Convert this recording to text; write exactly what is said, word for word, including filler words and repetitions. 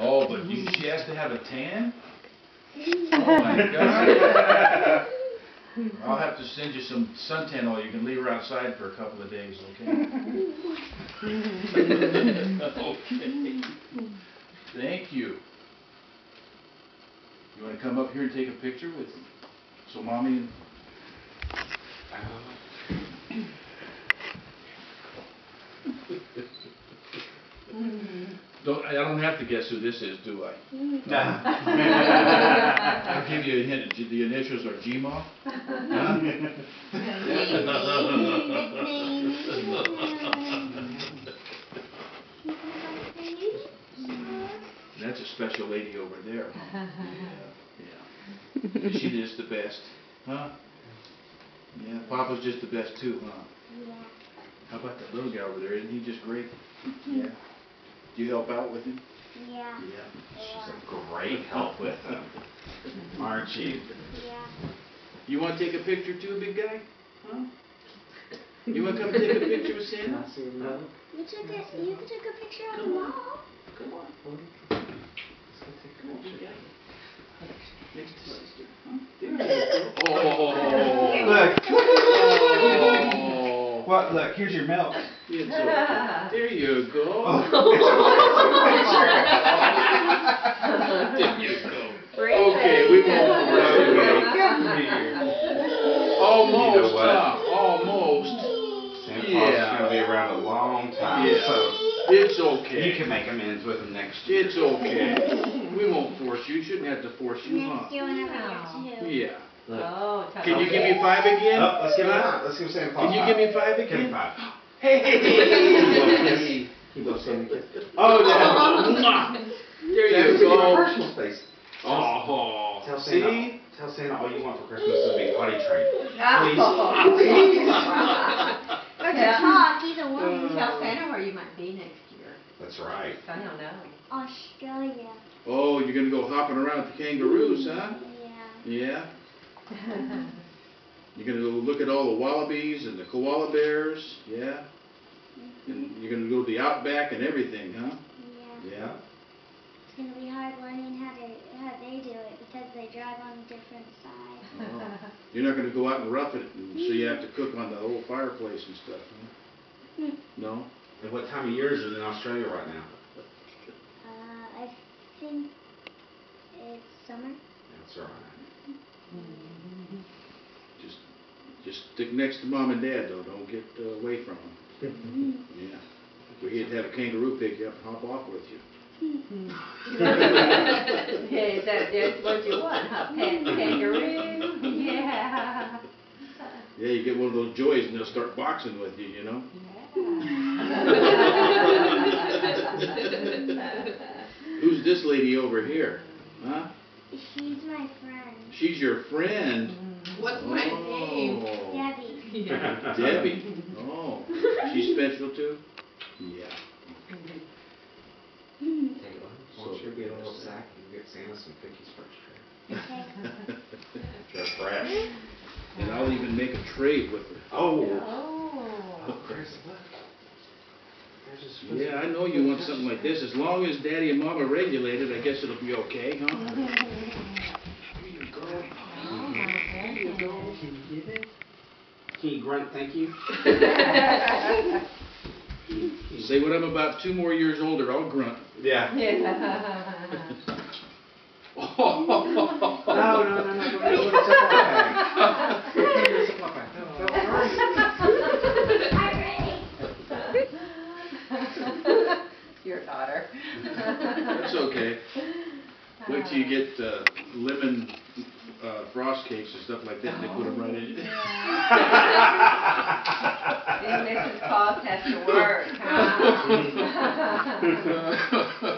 Oh, but you, she has to have a tan? Oh my God. I'll have to send you some suntan oil. You can leave her outside for a couple of days, okay? Okay. Thank you. You want to come up here and take a picture with me? So Mommy and... Don't, I don't have to guess who this is, do I? No. I'll give you a hint. The initials are G M O? Huh? That's a special lady over there. Yeah. Yeah. Is she just the best? Huh? Yeah. Papa's just the best too, huh? Yeah. How about that little guy over there? Isn't he just great? Yeah. Do you help out with him? Yeah. Yeah. She's a great help with him. Aren't you? Yeah. You want to take a picture too, big guy? Huh? You want to come take a picture with Santa? You took a you took a picture of the wall. Come on. Come on, big guy. Next to sister. Huh? There you go. Oh. Look. Oh. What? Look, here's your milk. It's okay. There you go. Oh. There you go. Okay, we won't force you. Almost, You know what? huh? Almost. Santa Claus is Yeah. going to be around a long time, Yeah. so It's okay. you can make amends with him next year. It's okay. We won't force you. Shouldn't have to force you, huh? Next year whenever you're two. Yeah. Look. Oh, tough. Can you give me five again? Oh, let's give him Huh? five. Let's give Santa Claus Can you five. give me five Give him again? five. Hey! He will send a kiss. Oh, no. There you That's your go. personal space. Oh, Tell see? Santa, tell Santa all you want for Christmas is to be potty trained. Oh, Please. Or to talk, either one. Tell Santa where you might be next year. That's right. I don't know. Australia. Oh, you're going to go hopping around with the kangaroos, huh? Yeah. Yeah? You're going to go look at all the wallabies and the koala bears, yeah? And you're going to go to the outback and everything, huh? Yeah. Yeah? It's gonna be hard learning how to how they do it because they drive on different sides. Oh. You're not going to go out and rough it, and so you have to cook on the old fireplace and stuff, huh? No? And what time of year is it in Australia right now? Uh, I think it's summer. That's right. Just, just stick next to mom and dad, though. Don't get uh, away from them. Yeah. We had to have a kangaroo pick you up and hop off with you. Yeah, is that that's what you want, huh? Pet kangaroo? Yeah. Yeah, you get one of those joys and they'll start boxing with you, you know? Who's this lady over here? Huh? She's my friend. She's your friend? What's my name? Oh. Debbie. Yeah. Debbie. Oh. She's special too? Yeah. Tell you what, once you get a little sack, you get Santa some cookies first. Okay. They're fresh. And I'll even make a trade with her. Oh. Oh. Chris, look. There's a Swiss- Yeah, I know you want something like this. As long as Daddy and Mama regulate it, I guess it'll be okay, huh? Here you go. There you go. Can you give it? Can you grunt thank you? Say when I'm about two more years older, I'll grunt. Yeah. Yeah. No, no, no, no, no. Go ahead, go to the Ziploc bag. Go to the Ziploc bag. No, no, Your daughter. That's okay. Wait till you get uh, lemon uh, frost cakes and stuff like that, and they put them right in. Then Missus Claus has to work, huh?